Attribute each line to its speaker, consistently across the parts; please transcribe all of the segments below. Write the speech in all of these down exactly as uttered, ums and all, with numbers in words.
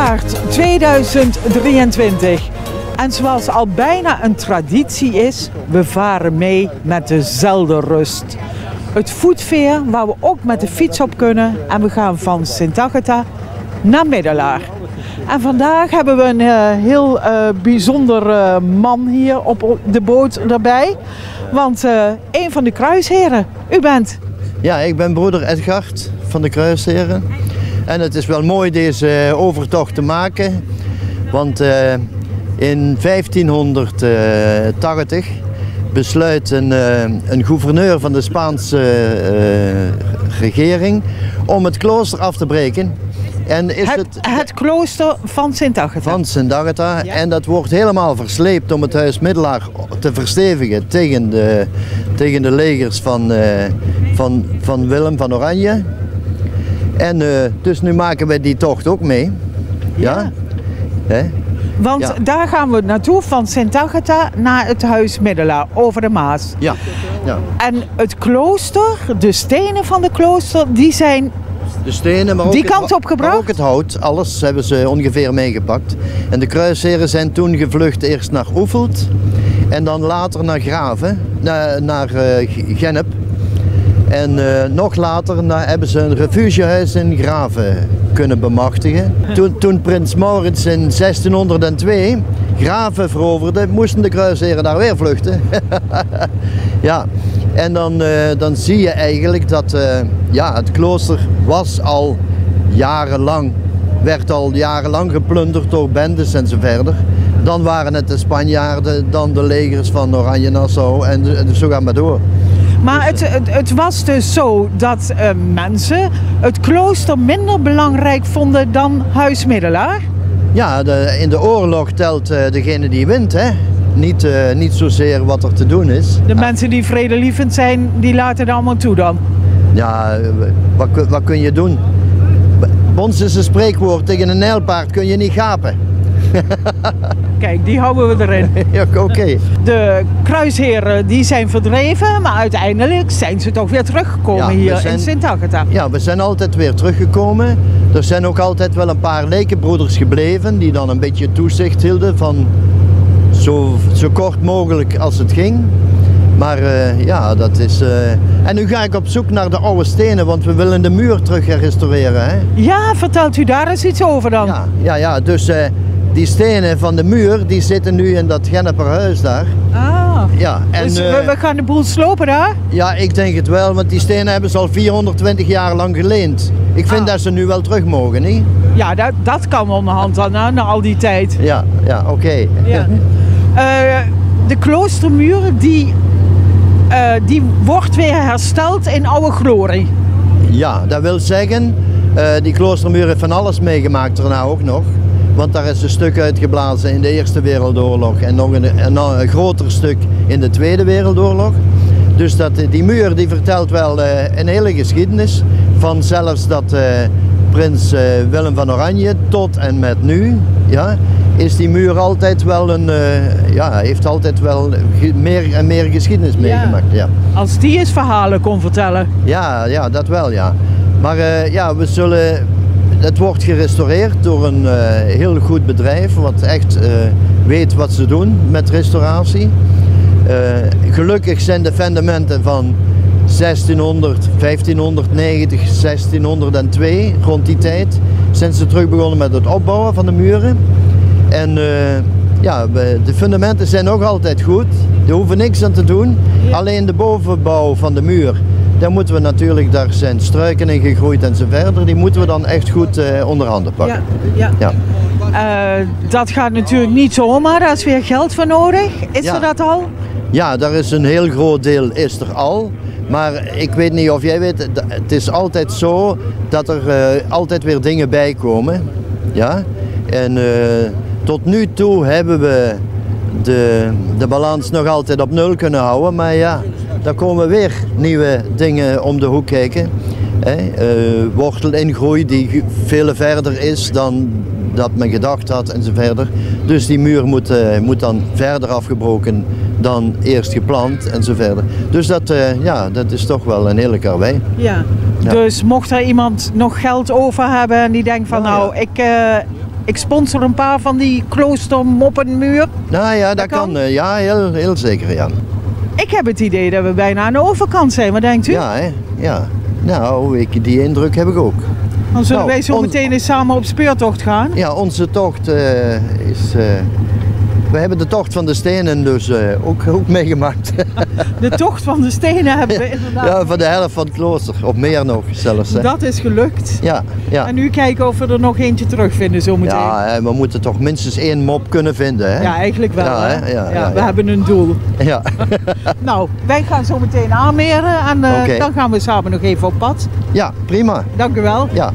Speaker 1: maart tweeduizend drieëntwintig. En zoals al bijna een traditie is, we varen mee met de Zeldenrust. Het voetveer waar we ook met de fiets op kunnen. En we gaan van Sint-Agatha naar Middelaar. En vandaag hebben we een uh, heel uh, bijzonder uh, man hier op de boot erbij. Want uh, een van de kruisheren, u bent...
Speaker 2: Ja, ik ben broeder Edgard van de Kruisheren. En het is wel mooi deze overtocht te maken. Want uh, in vijftienhonderdtachtig besluit een, uh, een gouverneur van de Spaanse uh, regering om het klooster af te breken. En is
Speaker 1: het,
Speaker 2: het,
Speaker 1: het klooster van Sint-Agatha.
Speaker 2: Van Sint-Agatha.
Speaker 1: Ja.
Speaker 2: En dat wordt helemaal versleept om het huis Middelaar te verstevigen tegen de, tegen de legers van, uh, van, van Willem van Oranje. En uh, dus nu maken we die tocht ook mee. Ja.
Speaker 1: Ja.
Speaker 2: Hè?
Speaker 1: Want
Speaker 2: Ja.
Speaker 1: daar gaan we naartoe, van Sint-Agatha naar het huis Middelaar, over de Maas.
Speaker 2: Ja. Ja.
Speaker 1: En het klooster, de stenen van de klooster, die zijn
Speaker 2: De stenen, maar ook,
Speaker 1: die
Speaker 2: het,
Speaker 1: kant op gebracht?
Speaker 2: maar ook het hout, alles hebben ze ongeveer meegepakt. En de kruisheren zijn toen gevlucht eerst naar Oefeld en dan later naar Graven, naar, naar uh, Gennep. En uh, nog later na, hebben ze een refugehuis in Graven kunnen bemachtigen. Toen, toen prins Maurits in zestienhonderdtwee Graven veroverde, moesten de kruisheren daar weer vluchten. Ja, en dan, uh, dan zie je eigenlijk dat uh, ja, het klooster was al jarenlang, werd al jarenlang geplunderd door bendes en zo verder. Dan waren het de Spanjaarden, dan de legers van Oranje Nassau en dus zo gaan we door.
Speaker 1: Maar het, het, het was dus zo dat uh, mensen het klooster minder belangrijk vonden dan huis Middelaar?
Speaker 2: Ja, de, in de oorlog telt uh, degene die wint, hè? Niet, uh, niet zozeer wat er te doen is.
Speaker 1: De mensen die vredelievend zijn, die laten het allemaal toe dan?
Speaker 2: Ja, wat, wat kun je doen? Bij ons is een spreekwoord, tegen een nijlpaard kun je niet gapen.
Speaker 1: Kijk, die houden we erin.
Speaker 2: Ja, oké. Okay.
Speaker 1: De kruisheren die zijn verdreven, maar uiteindelijk zijn ze toch weer teruggekomen
Speaker 2: Ja,
Speaker 1: hier
Speaker 2: zijn,
Speaker 1: in Sint-Agatha.
Speaker 2: Ja, we zijn altijd weer teruggekomen. Er zijn ook altijd wel een paar lekenbroeders gebleven die dan een beetje toezicht hielden van zo, zo kort mogelijk als het ging. Maar uh, ja, dat is... Uh... En nu ga ik op zoek naar de oude stenen, want we willen de muur terug restaureren. Hè?
Speaker 1: Ja, vertelt u daar eens iets over dan?
Speaker 2: Ja, ja, ja dus uh, die stenen van de muur, die zitten nu in dat Genneper huis daar.
Speaker 1: Ah,
Speaker 2: ja, en,
Speaker 1: dus
Speaker 2: uh,
Speaker 1: we, we gaan de boel slopen daar?
Speaker 2: Ja, ik denk het wel, want die stenen hebben ze al vierhonderdtwintig jaar lang geleend. Ik vind ah. dat ze nu wel terug mogen, niet?
Speaker 1: Ja, dat, dat kan onderhand dan, na al die tijd.
Speaker 2: Ja, ja, oké. Okay.
Speaker 1: Ja. uh, de kloostermuur, die... Uh, die wordt weer hersteld in oude glorie. Ja,
Speaker 2: dat wil zeggen, uh, die kloostermuur heeft van alles meegemaakt daarna ook nog. Want daar is een stuk uitgeblazen in de Eerste Wereldoorlog en nog een, een, een groter stuk in de Tweede Wereldoorlog. Dus dat, die muur die vertelt wel uh, een hele geschiedenis van zelfs dat uh, prins uh, Willem van Oranje tot en met nu. Ja, is die muur altijd wel een, uh, ja, heeft altijd wel meer en meer geschiedenis meegemaakt. Ja.
Speaker 1: Ja. Als die eens verhalen kon vertellen.
Speaker 2: Ja, ja, dat wel, ja. Maar uh, ja, we zullen, het wordt gerestaureerd door een uh, heel goed bedrijf, wat echt uh, weet wat ze doen met restauratie. Uh, gelukkig zijn de fundamenten van zestienhonderd, vijftienhonderdnegentig, zestienhonderdtwee, rond die tijd, zijn ze terug begonnen met het opbouwen van de muren. En uh, ja, de fundamenten zijn nog altijd goed, er hoeven niks aan te doen. Ja. Alleen de bovenbouw van de muur, daar moeten we natuurlijk, daar zijn struiken in gegroeid en zo verder, die moeten we dan echt goed uh, onder handen pakken.
Speaker 1: Ja, ja. Ja. Uh, dat gaat natuurlijk niet zomaar, daar is weer geld voor nodig. Is ja. er dat al?
Speaker 2: Ja, daar is een heel groot deel is er al. Maar ik weet niet of jij weet, het is altijd zo dat er uh, altijd weer dingen bij komen. Ja? En uh, tot nu toe hebben we de, de balans nog altijd op nul kunnen houden. Maar ja, daar komen weer nieuwe dingen om de hoek kijken. Hè? Uh, wortelingroei die veel verder is dan dat men gedacht had en zo verder. Dus die muur moet, uh, moet dan verder afgebroken dan eerst gepland en zo verder. Dus dat, uh, ja, dat is toch wel een hele karwei.
Speaker 1: Ja. Ja. Dus mocht er iemand nog geld over hebben en die denkt van ja, nou, ja. ik, uh, ik sponsor een paar van die kloostermoppenmuur.
Speaker 2: Nou ja, dat,
Speaker 1: Dat kan?
Speaker 2: kan. eh, ja, heel, heel zeker, ja.
Speaker 1: Ik heb het idee dat we bijna aan de overkant zijn. Wat denkt u?
Speaker 2: Ja, hè? Ja. Nou, ik, die indruk heb ik ook.
Speaker 1: Dan zullen
Speaker 2: Nou,
Speaker 1: wij zo
Speaker 2: on-
Speaker 1: meteen eens samen op speurtocht gaan.
Speaker 2: Ja, onze tocht eh, is... eh, we hebben de tocht van de stenen dus eh, ook, ook meegemaakt.
Speaker 1: De tocht van de stenen hebben we inderdaad.
Speaker 2: Ja, van de helft van het klooster, of meer nog zelfs. Hè.
Speaker 1: Dat is gelukt.
Speaker 2: Ja, ja.
Speaker 1: En nu kijken of we er nog eentje terugvinden zometeen.
Speaker 2: Ja, hè, we moeten toch minstens één mop kunnen vinden. Hè?
Speaker 1: Ja, eigenlijk wel.
Speaker 2: Ja,
Speaker 1: hè?
Speaker 2: hè? Ja,
Speaker 1: Ja,
Speaker 2: ja,
Speaker 1: we
Speaker 2: ja.
Speaker 1: hebben een doel.
Speaker 2: Ja.
Speaker 1: Nou, wij gaan zo meteen aanmeren en eh,
Speaker 2: Oké.
Speaker 1: dan gaan we samen nog even op pad.
Speaker 2: Ja, prima.
Speaker 1: Dank u wel.
Speaker 2: Ja.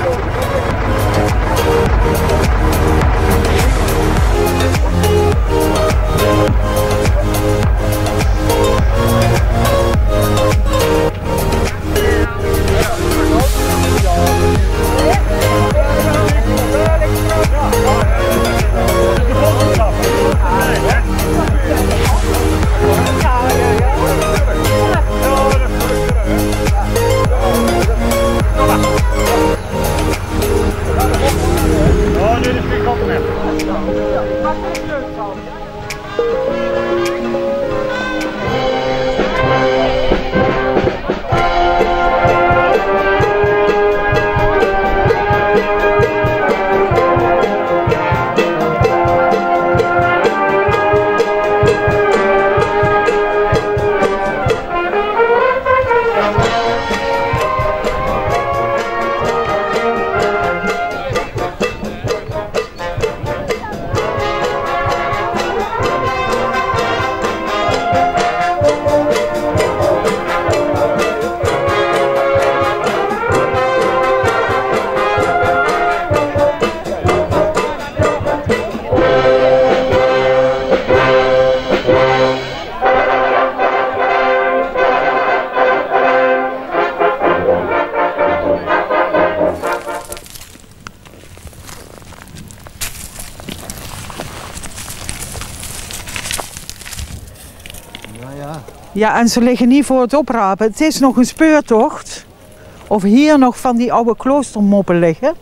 Speaker 1: Ja, en ze liggen niet voor het oprapen. Het is nog een speurtocht. Of hier nog van die oude kloostermoppen liggen.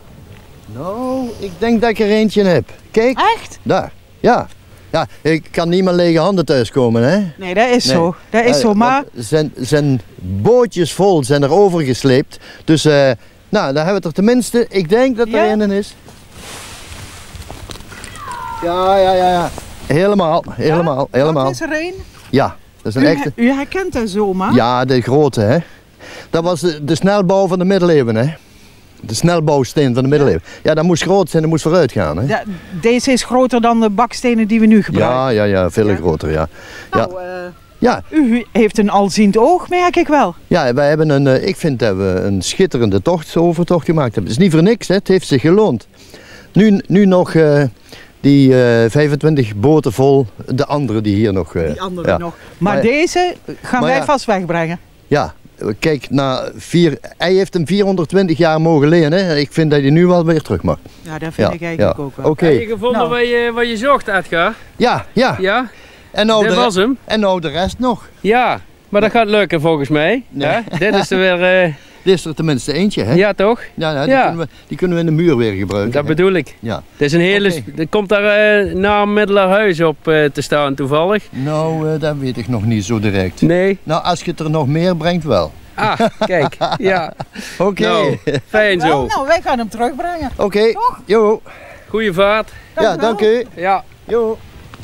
Speaker 2: Nou, ik denk dat ik er eentje heb. Kijk,
Speaker 1: Echt?
Speaker 2: daar. Ja. Ja, ik kan niet met lege handen thuiskomen, hè.
Speaker 1: Nee, dat is
Speaker 2: Nee.
Speaker 1: zo. Dat is
Speaker 2: Eh,
Speaker 1: zo, maar...
Speaker 2: want Zijn, zijn bootjes vol zijn er overgesleept. Dus, eh, nou, dan hebben we het er tenminste. Ik denk dat er
Speaker 1: Ja?
Speaker 2: een is. Ja, ja, ja, ja. Helemaal, helemaal, helemaal.
Speaker 1: Wat is er een?
Speaker 2: Ja, dat is
Speaker 1: U,
Speaker 2: een echte.
Speaker 1: u herkent dat zomaar?
Speaker 2: Ja, de grote, hè. Dat was de, de snelbouw van de middeleeuwen, hè. De snelbouwsteen van de middeleeuwen. Ja, dat moest groot zijn, dat moest vooruit gaan, hè.
Speaker 1: Ja, deze is groter dan de bakstenen die we nu gebruiken.
Speaker 2: Ja, ja, ja, veel
Speaker 1: Ja.
Speaker 2: groter, ja. Ja,
Speaker 1: Nou, eh,
Speaker 2: ja,
Speaker 1: u heeft een alziend oog, merk ik wel.
Speaker 2: ja, wij hebben een, eh, ik vind dat we een schitterende tocht, overtocht gemaakt hebben. Het is niet voor niks, hè. Het heeft zich geloond. Nu, nu nog eh, die eh, vijfentwintig boten vol, de andere die hier nog... eh,
Speaker 1: Die andere
Speaker 2: ja.
Speaker 1: nog. Maar,
Speaker 2: Maar-
Speaker 1: deze gaan
Speaker 2: maar
Speaker 1: wij
Speaker 2: ja.
Speaker 1: vast wegbrengen.
Speaker 2: Ja, kijk, na vier, hij heeft hem vierhonderdtwintig jaar mogen lenen. Hè. Ik vind dat hij nu wel weer terug mag.
Speaker 1: Ja, dat vind
Speaker 2: Ja,
Speaker 1: ik eigenlijk
Speaker 2: ja.
Speaker 1: ook wel.
Speaker 2: Oké.
Speaker 3: Heb je gevonden
Speaker 1: Nou.
Speaker 3: wat, je, wat je zocht, Edgar?
Speaker 2: Ja, ja.
Speaker 3: Ja,
Speaker 2: En, nou
Speaker 3: dit
Speaker 2: de,
Speaker 3: was hem.
Speaker 2: en nou de rest nog.
Speaker 3: Ja, maar dat gaat lukken volgens mij.
Speaker 2: Nee.
Speaker 3: Hè? Dit is er weer... eh,
Speaker 2: Dit is er tenminste eentje, hè?
Speaker 3: ja, toch?
Speaker 2: Ja, ja, die,
Speaker 3: Ja.
Speaker 2: Kunnen we, die kunnen we in de muur weer gebruiken.
Speaker 3: Dat
Speaker 2: hè.
Speaker 3: bedoel ik.
Speaker 2: Ja.
Speaker 3: Het is een hele...
Speaker 2: Oké.
Speaker 3: sp- Er komt daar eh na Middelerhuis op eh, te staan toevallig.
Speaker 2: Nou, eh, dat weet ik nog niet zo direct.
Speaker 3: Nee.
Speaker 2: Nou, als je het er nog meer brengt, wel.
Speaker 3: Ah, kijk. Ja.
Speaker 2: Oké.
Speaker 3: Nou, fijn
Speaker 1: Wel,
Speaker 3: zo.
Speaker 1: nou, wij gaan hem terugbrengen.
Speaker 2: Oké.
Speaker 1: Toch?
Speaker 2: Jo.
Speaker 3: Goeie vaart.
Speaker 1: Dank
Speaker 2: Ja,
Speaker 1: u wel.
Speaker 2: dank u.
Speaker 3: Ja.
Speaker 2: Jo.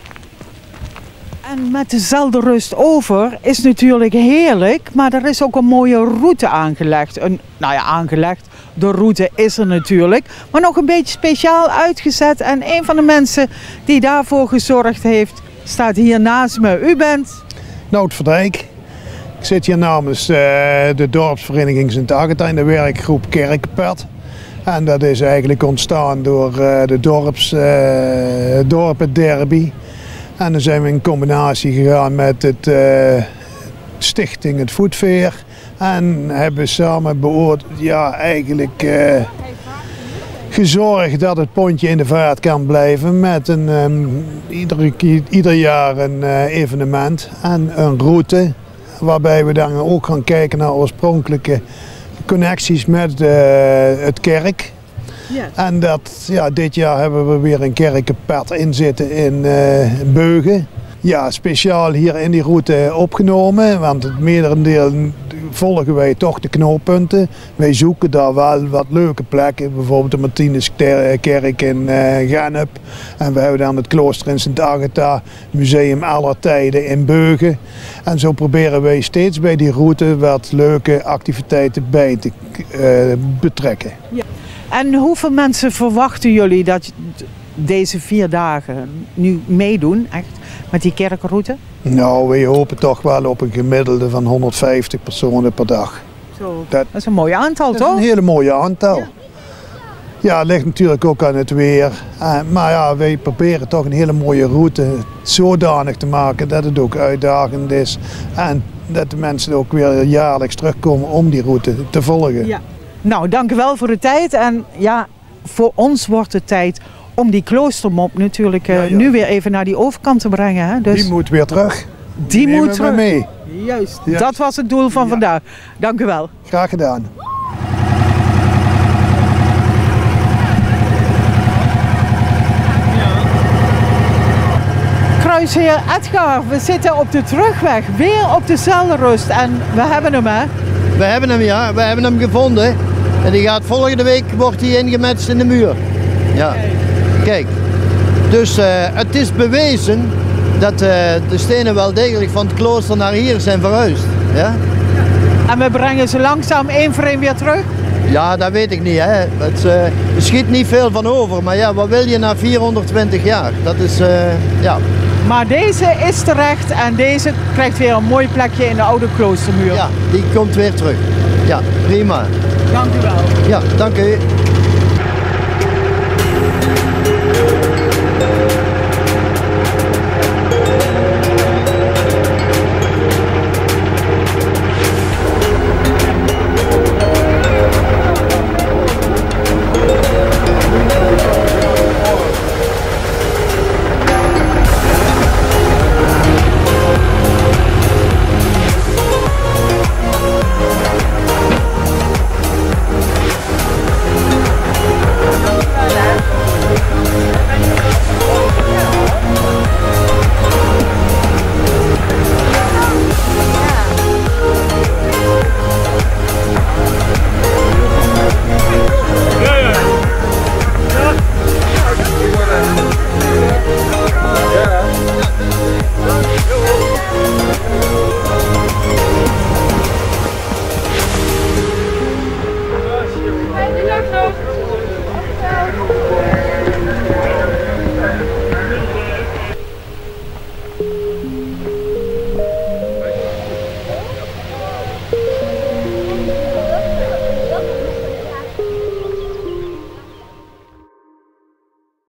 Speaker 1: En met dezelfde rust over is natuurlijk heerlijk, maar er is ook een mooie route aangelegd. Een, nou ja, aangelegd. De route is er natuurlijk, maar nog een beetje speciaal uitgezet. En een van de mensen die daarvoor gezorgd heeft, staat hier naast me. U bent?
Speaker 4: Nout Verdijk. Ik zit hier namens uh, de dorpsvereniging Sint-Agatha in de werkgroep Kerkenpad. En dat is eigenlijk ontstaan door uh, de dorps, uh, dorpen derby. En dan zijn we in combinatie gegaan met het uh, stichting Het Voetveer. En hebben samen beoordeeld, ja eigenlijk uh, gezorgd dat het pontje in de vaart kan blijven. Met een, um, ieder, ieder jaar een uh, evenement en een route. Waarbij we dan ook gaan kijken naar oorspronkelijke connecties met uh, het kerk.
Speaker 1: Yes.
Speaker 4: En dat, ja, dit jaar hebben we weer een kerkenpad in zitten in uh, Beugen. Ja, speciaal hier in die route opgenomen, want het merendeel volgen wij toch de knooppunten. Wij zoeken daar wel wat leuke plekken, bijvoorbeeld de Martinuskerk in uh, Gennep. En we hebben dan het klooster in Sint Agatha, Museum aller Tijden in Beugen. En zo proberen wij steeds bij die route wat leuke activiteiten bij te uh, betrekken.
Speaker 1: Ja. En hoeveel mensen verwachten jullie dat deze vier dagen nu meedoen, echt, met die kerkenroute?
Speaker 4: Nou, wij hopen toch wel op een gemiddelde van honderdvijftig personen per dag.
Speaker 1: Zo, dat, dat is een mooi aantal, toch?
Speaker 4: Dat is een hele mooie aantal. Ja, ja, het ligt natuurlijk ook aan het weer. Uh, maar ja, wij proberen toch een hele mooie route zodanig te maken dat het ook uitdagend is. En dat de mensen ook weer jaarlijks terugkomen om die route te volgen.
Speaker 1: Ja. Nou, dank u wel voor de tijd. En ja, voor ons wordt het tijd om die kloostermop natuurlijk uh, ja, ja. nu weer even naar die overkant te brengen. Hè? Dus
Speaker 4: die moet weer terug.
Speaker 1: Die
Speaker 4: Nemen
Speaker 1: moet terug.
Speaker 4: Mee.
Speaker 1: Juist, ja. Dat was het doel van ja. vandaag. Dank u wel.
Speaker 4: Graag gedaan.
Speaker 1: Kruisheer Edgar, we zitten op de terugweg, weer op de Zelderrust en we hebben hem, hè?
Speaker 2: We hebben hem, ja. We hebben hem gevonden. En die gaat volgende week, wordt hij ingemetst in de muur. Ja. Kijk, dus uh, het is bewezen dat uh, de stenen wel degelijk van het klooster naar hier zijn verhuisd. Ja?
Speaker 1: En we brengen ze langzaam één voor één weer terug?
Speaker 2: Ja, dat weet ik niet. Hè. Het, uh, er schiet niet veel van over, maar ja, wat wil je na vierhonderdtwintig jaar? Dat is, uh, ja.
Speaker 1: Maar deze is terecht en deze krijgt weer een mooi plekje in de oude kloostermuur.
Speaker 2: Ja, die komt weer terug. Ja, prima.
Speaker 1: Dank u wel.
Speaker 2: Ja, dank u.
Speaker 5: Thank you.